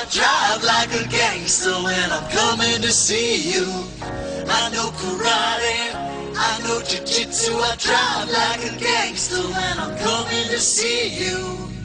drive like a gangster when I'm coming to see you. I know karate, I know jiu-jitsu. I drive like a gangster when I'm coming to see you.